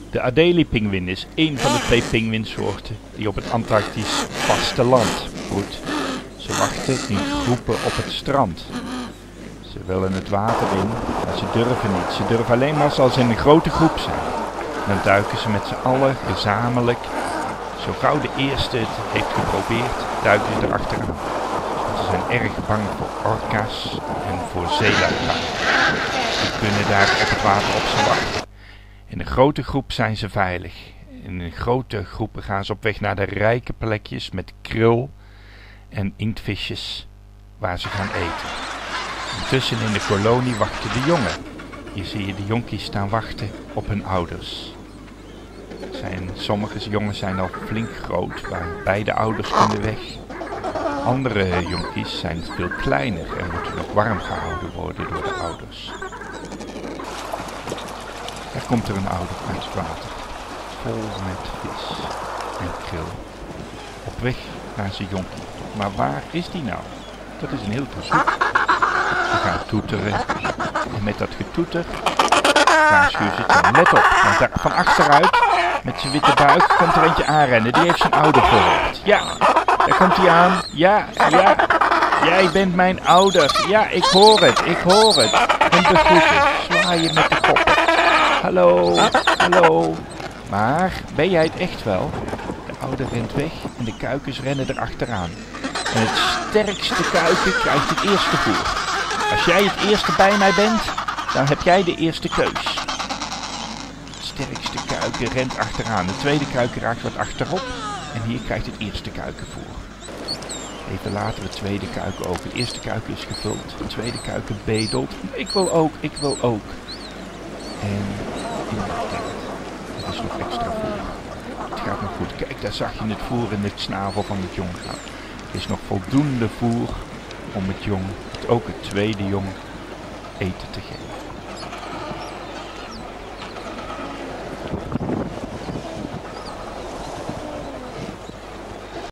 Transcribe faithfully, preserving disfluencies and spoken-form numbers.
De Adeliepinguïn is één van de twee pinguïnsoorten die op het Antarctisch vasteland broedt. Ze wachten in groepen op het strand. Ze willen het water in, maar ze durven niet. Ze durven alleen maar als ze in een grote groep zijn. Dan duiken ze met z'n allen gezamenlijk. Zo gauw de eerste het heeft geprobeerd, duiken ze erachteraan. Ze zijn erg bang voor orka's en voor zeeluipaarden. Die kunnen daar op het water op ze wachten. In een grote groep zijn ze veilig. In een grote groepen gaan ze op weg naar de rijke plekjes met krul en inktvisjes waar ze gaan eten. Intussen in de kolonie wachten de jongen. Hier zie je de jonkies staan wachten op hun ouders. Zijn, sommige jongens zijn al flink groot, waar beide ouders kunnen weg. Andere jonkies zijn veel kleiner en moeten nog warm gehouden worden door de ouders. Er komt er een ouder uit het water, vol met vis en kril. Op weg naar zijn jonkie. Maar waar is die nou? Dat is een heel verzoek. Ze gaan toeteren en met dat getoeter waarschuwen ze het dan. Let op, want daar van achteruit met zijn witte buik komt er eentje aanrennen. Die heeft zijn ouder gehoord. Ja, daar komt hij aan. Ja, ja, jij bent mijn ouder. Ja, ik hoor het, ik hoor het. En begroeten, zwaai je met de kop. Hallo, hallo. Maar ben jij het echt wel? De ouder rent weg en de kuikens rennen erachteraan. En het sterkste kuiken krijgt het eerste voer. Als jij het eerste bij mij bent, dan heb jij de eerste keus. Het sterkste kuiken rent achteraan. De tweede kuiken raakt wat achterop. En hier krijgt het eerste kuiken voer. Even later het tweede kuiken ook. Het eerste kuiken is gevuld. Het tweede kuiken bedelt. Ik wil ook, ik wil ook. En inderdaad, het is nog extra voer. Het gaat nog goed. Kijk, daar zag je het voer in het snavel van het jong gaan. Er is nog voldoende voer om het jong, ook het tweede jong, eten te geven.